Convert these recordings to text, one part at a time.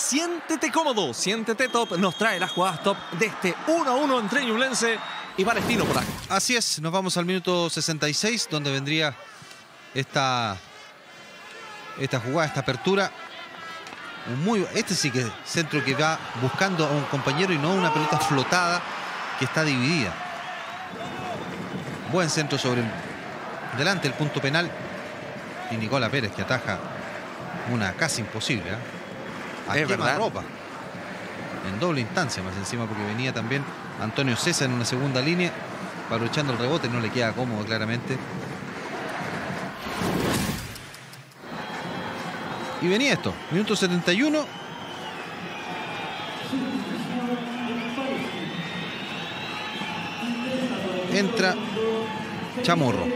Siéntete cómodo, siéntete top. Nos trae las jugadas top de este 1-1 entre Ñublense y Palestino por acá. Así es, nos vamos al minuto 66, donde vendría esta jugada, esta apertura. Este sí que es centro que va buscando a un compañero y no una pelota flotada que está dividida. Buen centro sobre delante del punto penal. Y Nicola Pérez que ataja una casi imposible. A quemarropa. En doble instancia más encima, porque venía también Antonio César en una segunda línea, aprovechando el rebote, no le queda cómodo claramente. Y venía esto, minuto 71. Entra Chamorro.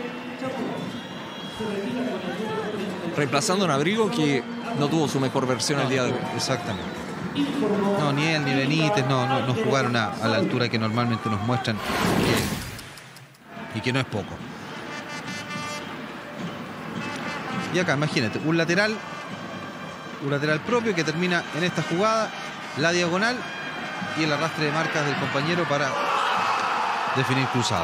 Reemplazando a un Abrigo que no tuvo su mejor versión el día de hoy. Exactamente. No, ni él ni Benítez no jugaron a la altura que normalmente nos muestran y que no es poco. Y acá, imagínate, un lateral propio que termina en esta jugada, la diagonal y el arrastre de marcas del compañero para definir cruzado.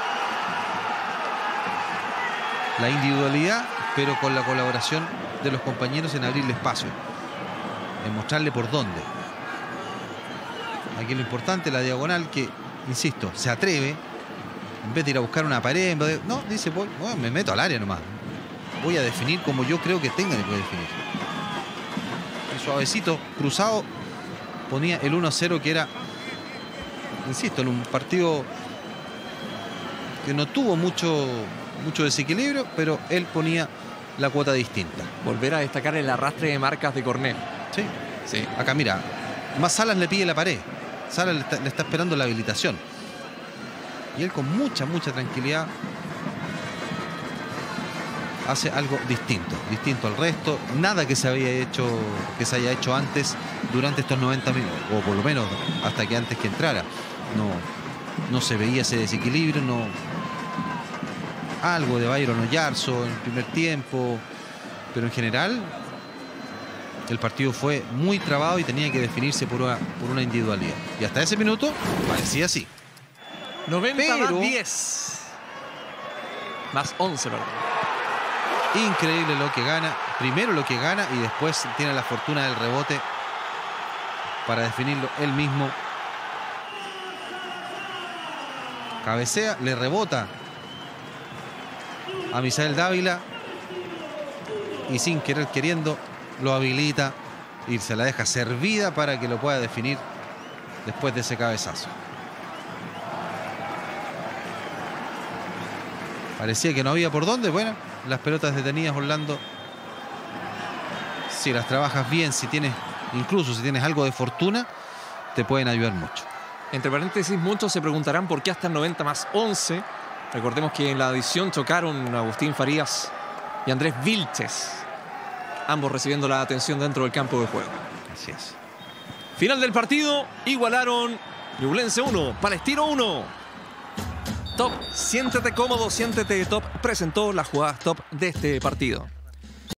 La individualidad, pero con la colaboración de los compañeros en abrirle espacio, en mostrarle por dónde. Aquí lo importante, la diagonal que, insisto, se atreve, en vez de ir a buscar una pared, no, dice, bueno, me meto al área nomás. Voy a definir como yo creo que tenga que definir. Y suavecito, cruzado, ponía el 1-0 que era, insisto, en un partido que no tuvo mucho desequilibrio, pero él ponía la cuota distinta. Volver a destacar el arrastre de marcas de Cornet. Sí, sí. Acá mira, más Salas le pide la pared. Salas le está esperando la habilitación. Y él con mucha tranquilidad hace algo distinto al resto. Nada que se haya hecho antes durante estos 90 minutos, o por lo menos hasta que antes que entrara. No se veía ese desequilibrio, algo de Byron Oyarzo en el primer tiempo, pero en general el partido fue muy trabado y tenía que definirse por una individualidad. Y hasta ese minuto parecía así. 90 más 10. Más 11, perdón. Increíble lo que gana. Primero lo que gana y después tiene la fortuna del rebote para definirlo él mismo. Cabecea, le rebota a Misael Dávila y sin querer queriendo lo habilita y se la deja servida para que lo pueda definir después de ese cabezazo. Parecía que no había por dónde. Bueno, las pelotas detenidas, Orlando, si las trabajas bien, incluso si tienes algo de fortuna, te pueden ayudar mucho. Entre paréntesis, muchos se preguntarán por qué hasta el 90 más 11. Recordemos que en la adición chocaron Agustín Farías y Andrés Vilches, ambos recibiendo la atención dentro del campo de juego. Así es. Final del partido, igualaron Ñublense 1, Palestino 1. Top, siéntete cómodo, siéntete top, presentó las jugadas top de este partido.